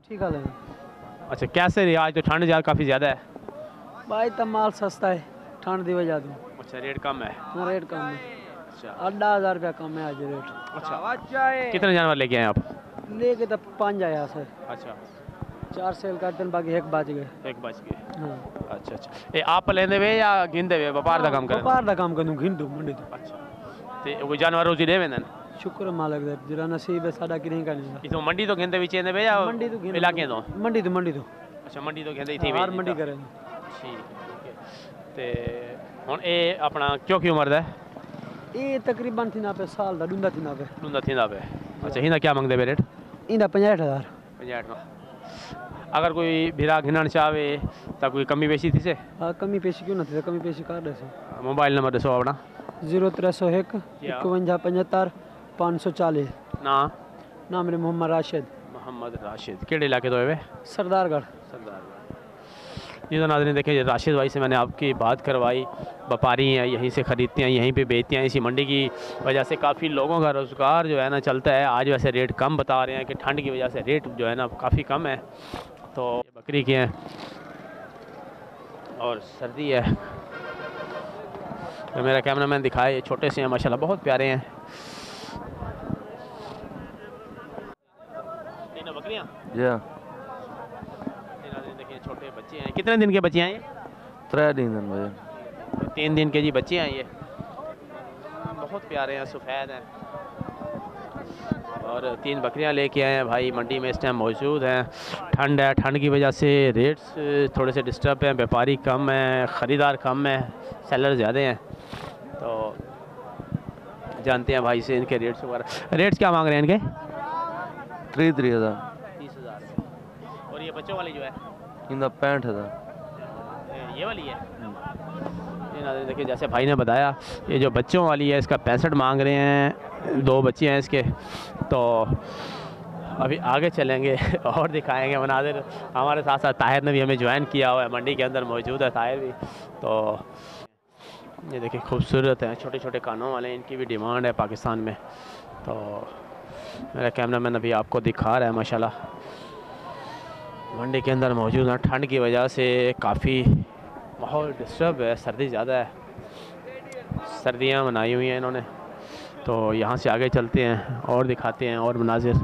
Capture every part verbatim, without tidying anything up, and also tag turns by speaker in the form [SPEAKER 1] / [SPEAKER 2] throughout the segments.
[SPEAKER 1] ठीक है।
[SPEAKER 2] अच्छा कैसे रही आज तो ठंड जा काफ़ी ज़्यादा है
[SPEAKER 1] भाई तब माल सस्ता है ठंड दी वजह तो।
[SPEAKER 2] अच्छा रेट कम है
[SPEAKER 1] हाँ रेट कम है।
[SPEAKER 2] अच्छा
[SPEAKER 1] अड्डा हज़ार रुपया कम है आज रेट।
[SPEAKER 2] अच्छा कितने जानवर लेके आए आप
[SPEAKER 1] लेके तब पाँच आया सर।
[SPEAKER 2] अच्छा
[SPEAKER 1] चार सेल करते हैं बाकी एक बच गए।
[SPEAKER 2] एक बच गए
[SPEAKER 1] हाँ
[SPEAKER 2] अच्छा अच्छा ये आप लेंदे वे या गिनदे वे व्यापार का काम करें
[SPEAKER 1] व्यापार का काम करूँ घिन दूँ मंडी तो।
[SPEAKER 2] अच्छा ते कोई जानवर रोजी दे वेंदन
[SPEAKER 1] शुक्र मालिक दे जरा नसीब है साडा कि नहीं करने
[SPEAKER 2] इथों मंडी तो गिनदे विच वे या
[SPEAKER 1] मंडी तो घिन
[SPEAKER 2] इलाके तो
[SPEAKER 1] मंडी तो मंडी तो
[SPEAKER 2] अच्छा मंडी तो गिनदे थी
[SPEAKER 1] हर मंडी करें।
[SPEAKER 2] ठीक है ते हुन ए अपना क्यों की उम्र दा
[SPEAKER 1] ये तकरीबन थी ना पे साल दा डूंदा थी ना पे
[SPEAKER 2] डूंदा थींदा पे अच्छा हिंदा क्या मंगदे वे रेट
[SPEAKER 1] इंदा पचास हज़ार।
[SPEAKER 2] पंजाहठ में अगर कोई भिरा घिनण चाहे तो कोई कमी पेशी थी से
[SPEAKER 1] हाँ कमी पेशी क्यों ना थी कमी पेशी कर दे से।
[SPEAKER 2] मोबाइल नंबर दसो अपना
[SPEAKER 1] जीरो त्रै सौ एक इकवंजा पचहत्तर पाँच सौ चालीस।
[SPEAKER 2] ना
[SPEAKER 1] ना मेरे मोहम्मद राशिद
[SPEAKER 2] मोहम्मद राशिद केड़े इलाके तो है
[SPEAKER 1] सरदारगढ़।
[SPEAKER 2] सरदारगढ़ जी तो नाज़रीन देखें राशिद भाई से मैंने आपकी बात करवाई व्यापारी हैं यहीं से ख़रीदते हैं यहीं पे बेचते हैं इसी मंडी की वजह से काफ़ी लोगों का रोज़गार जो है ना चलता है। आज वैसे रेट कम बता रहे हैं कि ठंड की वजह से रेट जो है ना काफ़ी कम है। तो बकरी के हैं और सर्दी है तो मेरा कैमरामैन दिखाए ये छोटे से हैं माशाल्लाह बहुत प्यारे हैं। तीनों बकरियाँ देखिए छोटे बच्चे हैं कितने दिन के बच्चे हैं ये
[SPEAKER 3] त्रै दिन भाई
[SPEAKER 2] तीन दिन के जी बच्चे हैं ये बहुत प्यारे हैं सफ़ेद हैं और तीन बकरियां लेके आए हैं भाई मंडी में इस टाइम मौजूद हैं। ठंड है ठंड की वजह से रेट्स थोड़े से डिस्टर्ब हैं व्यापारी कम है ख़रीदार कम है सेलर ज़्यादा हैं। तो जानते हैं भाई से इनके रेट्स वगैरह रेट्स क्या मांग रहे हैं इनके
[SPEAKER 3] त्री त्री हज़ार
[SPEAKER 2] तीस हज़ार और ये बच्चों वाली जो है
[SPEAKER 3] इनका पैंठ हज़ार
[SPEAKER 2] ये वाली है। ये देखिए जैसे भाई ने बताया ये जो बच्चों वाली है इसका पैंसठ मांग रहे हैं दो बच्चे हैं इसके। तो अभी आगे चलेंगे और दिखाएंगे मनाजिर। हमारे साथ साथ ताहिर ने भी हमें ज्वाइन किया हुआ है मंडी के अंदर मौजूद है ताहिर भी। तो ये देखिए खूबसूरत है छोटे छोटे कानों वाले इनकी भी डिमांड है पाकिस्तान में। तो मेरा कैमरामैन अभी आपको दिखा रहा है माशाल्लाह मंडी के अंदर मौजूद है। ठंड की वजह से काफ़ी माहौल डिस्टर्ब है सर्दी ज़्यादा है सर्दियाँ मनाई हुई हैं इन्होंने। तो यहाँ से आगे चलते हैं और दिखाते हैं और मनाजिर।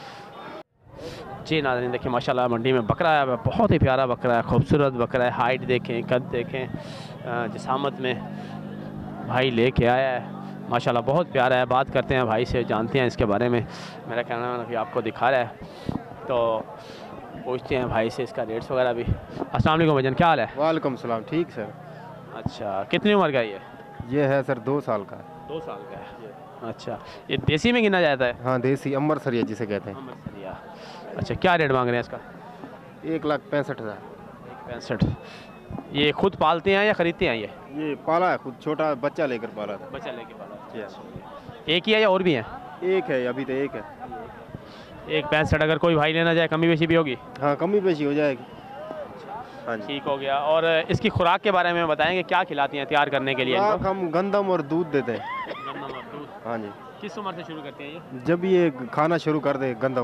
[SPEAKER 2] जी नाज़रीन देखिए माशाल्लाह मंडी में बकरा है बहुत ही प्यारा बकरा है खूबसूरत बकरा है। हाइट देखें कद देखें जिसामत में भाई लेके आया है माशाल्लाह बहुत प्यारा है। बात करते हैं भाई से जानते हैं इसके बारे में। मेरा कहना अभी आपको दिखा रहा है तो पूछते हैं भाई से इसका रेट्स वगैरह भी। अस्सलाम वालेकुम भाईजान क्या हाल है।
[SPEAKER 4] वालेकुम सलाम ठीक सर।
[SPEAKER 2] अच्छा कितनी उम्र का है ये
[SPEAKER 4] ये है सर दो साल का।
[SPEAKER 2] दो साल का है अच्छा ये देसी में गिना जाता है।
[SPEAKER 4] हाँ देसी अमृतसरिया जिसे कहते हैं।
[SPEAKER 2] अमृतसरिया अच्छा क्या रेट मांग रहे हैं इसका
[SPEAKER 4] एक लाख पैंसठ हज़ार।
[SPEAKER 2] एक पैंसठ ये खुद पालते हैं या ख़रीदते हैं ये
[SPEAKER 4] ये पाला है खुद छोटा बच्चा लेकर पाला था।
[SPEAKER 2] बच्चा लेके पाला एक ही है या और भी हैं
[SPEAKER 4] एक है अभी तो एक है।
[SPEAKER 2] एक पैंसठ अगर कोई भाई लेना जाए कमी बेशी भी होगी।
[SPEAKER 4] हाँ कमी बेशी हो जाएगी। हाँ जी
[SPEAKER 2] ठीक हो गया। और इसकी खुराक के बारे में बताएंगे क्या खिलाती हैं तैयार करने के लिए इनको?
[SPEAKER 4] हम गंदम और दूध देते हैं।
[SPEAKER 2] गंदम और दूध
[SPEAKER 4] हाँ जी।
[SPEAKER 2] किस उम्र से शुरू करते हैं ये
[SPEAKER 4] जब ये खाना शुरू कर दे गंदम।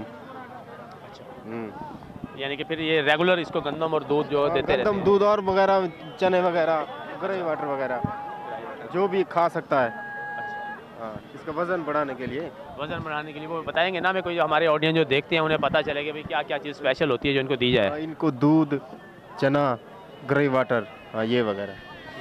[SPEAKER 2] अच्छा यानी कि फिर ये रेगुलर इसको गंदम और दूध जो देते रहते
[SPEAKER 4] गंदम दूध और वगैरह चने वगैरह ग्रे वाटर वगैरह जो भी खा सकता है। हाँ इसका वज़न बढ़ाने के लिए
[SPEAKER 2] वज़न बढ़ाने के लिए वो बताएंगे ना। मैं कोई हमारे ऑडियंस जो देखते हैं उन्हें पता चले कि भाई क्या क्या चीज़ स्पेशल होती है जो इनको दी जाए।
[SPEAKER 4] हाँ, इनको दूध चना ग्रे वाटर हाँ ये वगैरह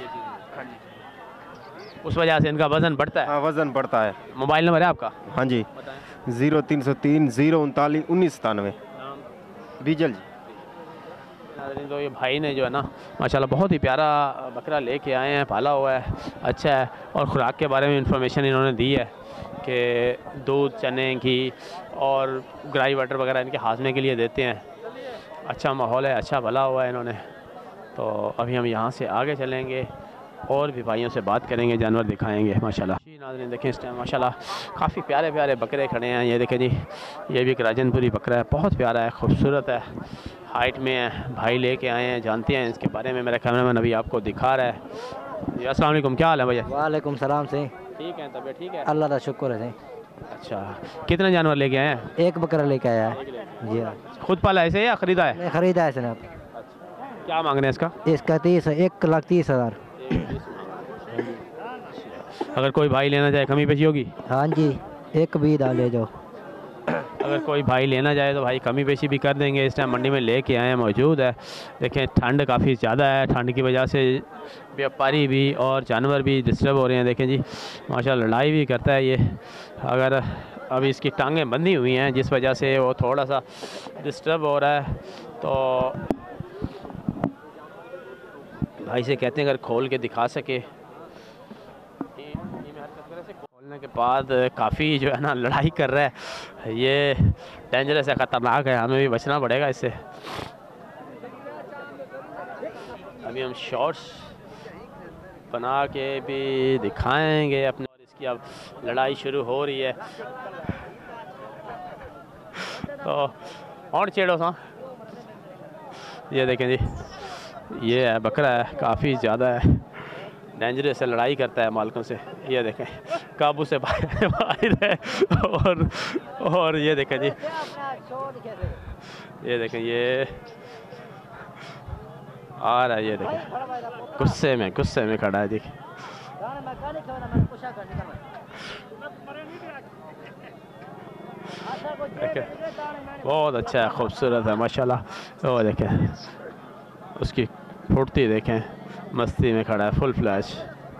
[SPEAKER 2] उस वजह से इनका वज़न बढ़ता है।
[SPEAKER 4] हाँ वज़न बढ़ता है।
[SPEAKER 2] मोबाइल नंबर है आपका?
[SPEAKER 4] हाँ जी ज़ीरो तीन सौ तीन ज़ीरो उनतालीस उन्नीस सतानवे बीजल जी।
[SPEAKER 2] तो ये भाई ने जो है ना माशाल्लाह बहुत ही प्यारा बकरा लेके आए हैं पाला हुआ है अच्छा है। और ख़ुराक के बारे में इंफॉर्मेशन इन्होंने दी है कि दूध चने की और ग्राई वाटर वगैरह इनके हाजमे के लिए देते हैं। अच्छा माहौल है अच्छा भला हुआ है इन्होंने। तो अभी हम यहाँ से आगे चलेंगे और भी भाइयों से बात करेंगे जानवर दिखाएंगे माशाल्लाह। जी नाज़रीन देखें इस टाइम माशाल्लाह काफ़ी प्यारे प्यारे बकरे खड़े हैं। ये देखें जी ये भी एक राजनपुरी बकरा है बहुत प्यारा है खूबसूरत है हाइट में है। भाई लेके आए हैं जानते हैं इसके बारे में। मेरा कैमरामैन अभी आपको दिखा रहा है। जी अस्सलाम वालेकुम क्या हाल है भैया?
[SPEAKER 1] वालेकुम सलाम से
[SPEAKER 2] ठीक है तबीयत ठीक है
[SPEAKER 1] अल्लाह का शुक्र है।
[SPEAKER 2] अच्छा कितने जानवर लेके आए हैं?
[SPEAKER 1] एक बकरा लेके आया है। जी हाँ।
[SPEAKER 2] खुद पाला ऐसे या ख़रीदा है?
[SPEAKER 1] मैं ख़रीदा है जनाब।
[SPEAKER 2] क्या मांग रहे हैं इसका?
[SPEAKER 1] इसका तीस एक लाख तीस हज़ार।
[SPEAKER 2] अगर कोई भाई लेना चाहे कमी पेशी होगी?
[SPEAKER 1] हाँ जी, एक भी डाले जो।
[SPEAKER 2] अगर कोई भाई लेना चाहे तो भाई कमी पेशी भी कर देंगे। इस टाइम मंडी में लेके आए हैं, मौजूद है। देखें ठंड काफ़ी ज़्यादा है, ठंड की वजह से व्यापारी भी और जानवर भी डिस्टर्ब हो रहे हैं। देखें जी माशाल्लाह लड़ाई भी करता है ये। अगर अभी इसकी टांगें बंधी हुई हैं जिस वजह से वो थोड़ा सा डिस्टर्ब हो रहा है, तो भाई से कहते हैं अगर खोल के दिखा सके। खोलने के बाद काफ़ी जो है ना लड़ाई कर रहा है, ये डेंजरस है, ख़तरनाक है, हमें भी बचना पड़ेगा इससे। अभी हम शॉर्ट्स बना के भी दिखाएंगे अपने, और इसकी अब लड़ाई शुरू हो रही है। तो और छेड़ो सा, ये देखें जी ये है बकरा है, काफ़ी ज़्यादा है, डेंजरस है, लड़ाई करता है मालिकों से। ये देखें काबू से बाहर बाहर है। और और ये देखें जी, ये देखें ये आ रहा है, ये देखें गुस्से में गुस्से में खड़ा है। देखिए बहुत अच्छा है, खूबसूरत है माशाल्लाह। वो देखें उसकी फुर्ती देखें, मस्ती में खड़ा है, फुल फ्लैश।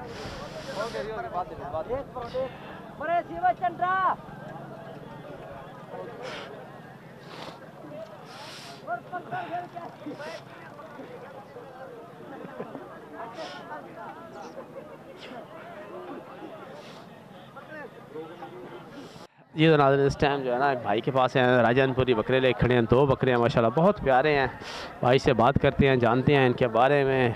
[SPEAKER 2] ये तो नाज़रीन इस टाइम जो है ना एक भाई के पास हैं, राजनपुरी बकरे ले खड़े हैं, दो बकरे हैं माशाल्लाह, बहुत प्यारे हैं। भाई से बात करते हैं, जानते हैं इनके बारे में।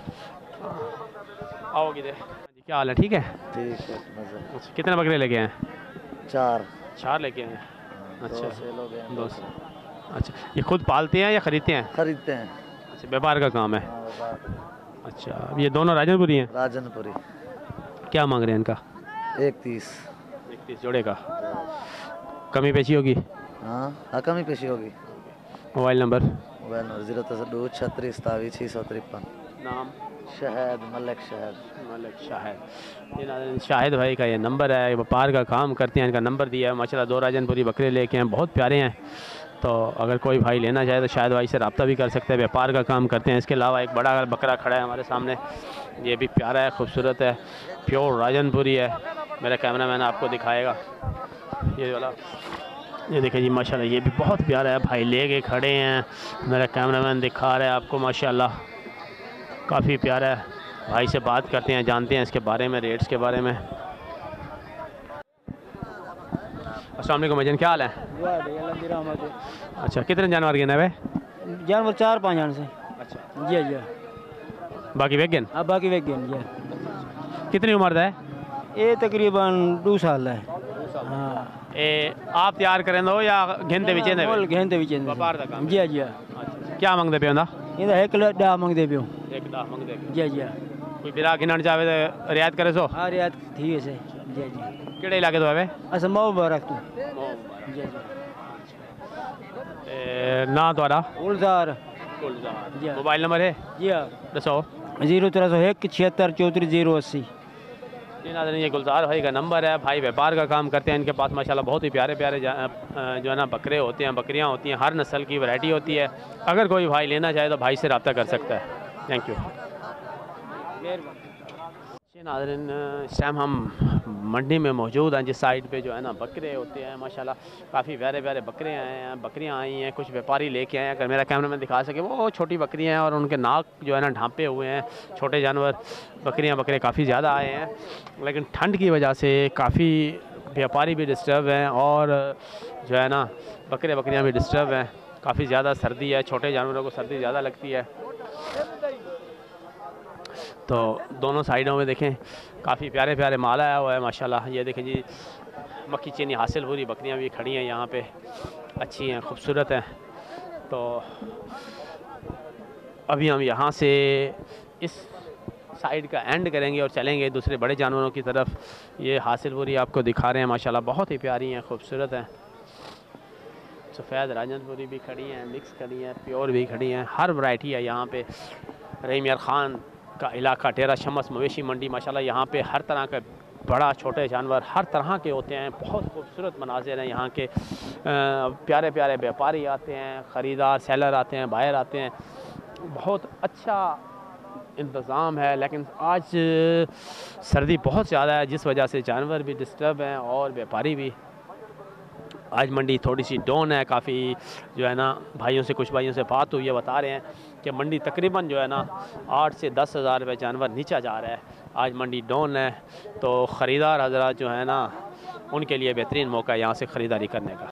[SPEAKER 2] आओगे दे जी, क्या हाल है? ठीक है,
[SPEAKER 3] ठीक है।
[SPEAKER 2] अच्छा कितने बकरे लेके हैं?
[SPEAKER 3] चार
[SPEAKER 2] चार लेके हैं। अच्छा
[SPEAKER 3] दो
[SPEAKER 2] दो। अच्छा ये खुद पालते हैं या ख़रीदते हैं?
[SPEAKER 3] खरीदते हैं।
[SPEAKER 2] अच्छा व्यापार का काम है। अच्छा ये दोनों राजनपुरी हैं?
[SPEAKER 3] राजनपुरी।
[SPEAKER 2] क्या मांग रहे हैं इनका?
[SPEAKER 3] एक तीस।
[SPEAKER 2] एक तीस जोड़े का। कमी पेशी होगी?
[SPEAKER 3] हाँ हाँ कमी पेशी होगी।
[SPEAKER 2] Mobile number?
[SPEAKER 3] Mobile number zero दो छत्तीस सतावीस छः सौ तिरपन।
[SPEAKER 2] नाम?
[SPEAKER 3] शहद मलिक शहद।
[SPEAKER 2] मलिक शाहिद। ये नाज़रीन शाहिद भाई का ये नंबर है, व्यापार का काम करते हैं, इनका नंबर दिया है माशाल्लाह। दो राजनपुरी बकरे लेके हैं, बहुत प्यारे हैं। तो अगर कोई भाई लेना चाहे तो शायद भाई से रब्ता भी कर सकते हैं, व्यापार का काम करते हैं। इसके अलावा एक बड़ा बकरा खड़ा है हमारे सामने, ये भी प्यारा है, खूबसूरत है, प्योर राजनपुरी है। मेरा कैमरामैन आपको दिखाएगा ये वाला। ये देखिए जी माशाल्लाह ये भी बहुत प्यारा है, भाई लेके खड़े हैं, मेरा कैमरामैन दिखा रहा है आपको माशाल्लाह, काफ़ी प्यारा है। भाई से बात करते हैं, जानते हैं इसके बारे में, रेट्स के बारे में। अस्सलाम वालेकुम भाईजान, क्या हाल है? अच्छा कितने जानवर गिने हुए?
[SPEAKER 1] जानवर चार पाँच जान से।
[SPEAKER 2] अच्छा
[SPEAKER 1] जी जी
[SPEAKER 2] बाकी वेगन?
[SPEAKER 1] अब बाकी वेग गए जी।
[SPEAKER 2] कितनी उम्र है?
[SPEAKER 1] ये तकरीबन दो साल है। हाँ
[SPEAKER 2] ए, आप तैयार करें दो या घंटे बिचे
[SPEAKER 1] घंटे बिचे
[SPEAKER 2] व्यापार का काम?
[SPEAKER 1] जी जी।
[SPEAKER 2] अच्छा क्या मंगते पे होंदा?
[SPEAKER 1] ये एक डा मंगते पियो।
[SPEAKER 2] एक दा मंगते
[SPEAKER 1] जी जी।
[SPEAKER 2] कोई बिरा गिनण चाहे तो रियायत करे सो?
[SPEAKER 1] हाँ रियायत ठीक है से। जी जी।
[SPEAKER 2] केड़े इलाके तो है?
[SPEAKER 1] अच्छा मुबारक तो। जी जी।
[SPEAKER 2] ए, ना ਤੁਹਾਡਾ?
[SPEAKER 1] गुलजार।
[SPEAKER 2] गुलजार।
[SPEAKER 1] जी
[SPEAKER 2] मोबाइल नंबर है?
[SPEAKER 1] जी हाँ
[SPEAKER 2] दसो।
[SPEAKER 1] जीरो तेरह सौ एक छिहत्तर चौंतीस जीरो अस्सी।
[SPEAKER 2] ये नाज़रीन ये गुलजार भाई का नंबर है, भाई व्यापार का काम करते हैं। इनके पास माशाल्लाह बहुत ही प्यारे प्यारे जो है ना बकरे होते हैं, बकरियां होती हैं, हर नस्ल की वैरायटी होती है। अगर कोई भाई लेना चाहे तो भाई से रब्ता कर सकता है। Thank you. नाज़रीन इस टाइम हम मंडी में मौजूद हैं, जिस साइड पे जो है ना बकरे होते हैं माशाल्लाह, काफ़ी प्यारे प्यारे बकरे आए हैं, बकरियां आई हैं, कुछ व्यापारी लेके आए हैं। अगर मेरा कैमरा मैन दिखा सके, वो छोटी बकरियां हैं और उनके नाक जो है ना ढांपे हुए हैं, छोटे जानवर बकरियां बकरे काफ़ी ज़्यादा आए हैं, लेकिन ठंड की वजह से काफ़ी व्यापारी भी डिस्टर्ब हैं और जो है ना बकरे बकरियाँ भी डिस्टर्ब हैं। काफ़ी ज़्यादा सर्दी है, छोटे जानवरों को सर्दी ज़्यादा लगती है। तो दोनों साइडों में देखें काफ़ी प्यारे प्यारे माल आया हुआ है माशाल्लाह। ये देखें जी मक्खी चीनी हासिल पूरी बकरियां भी खड़ी हैं यहाँ पे, अच्छी हैं, खूबसूरत हैं। तो अभी हम यहाँ से इस साइड का एंड करेंगे और चलेंगे दूसरे बड़े जानवरों की तरफ। ये हासिल पूरी आपको दिखा रहे हैं माशाल्लाह, बहुत ही प्यारी हैं, खूबसूरत हैं। सफ़ेद राजनपुरी भी खड़ी हैं, मिक्स खड़ी हैं, प्योर भी खड़ी हैं, हर वैरायटी है यहाँ पे। रहीम यार ख़ान का इलाका डेरा शमस मवेशी मंडी माशाल्लाह, यहाँ पे हर तरह का बड़ा छोटे जानवर हर तरह के होते हैं। बहुत खूबसूरत मनाजिर हैं यहाँ के। प्यारे प्यारे व्यापारी आते हैं, ख़रीदार सेलर आते हैं, बायर आते हैं। बहुत अच्छा इंतज़ाम है, लेकिन आज सर्दी बहुत ज़्यादा है जिस वजह से जानवर भी डिस्टर्ब हैं और व्यापारी भी। आज मंडी थोड़ी सी डाउन है काफ़ी, जो है ना भाइयों से कुछ भाइयों से बात हुई है, बता रहे हैं कि मंडी तकरीबन जो है ना आठ से दस हज़ार रुपये जानवर नीचा जा रहा है। आज मंडी डाउन है, तो ख़रीदार हज़रात जो है ना उनके लिए बेहतरीन मौका है यहाँ से ख़रीदारी करने का।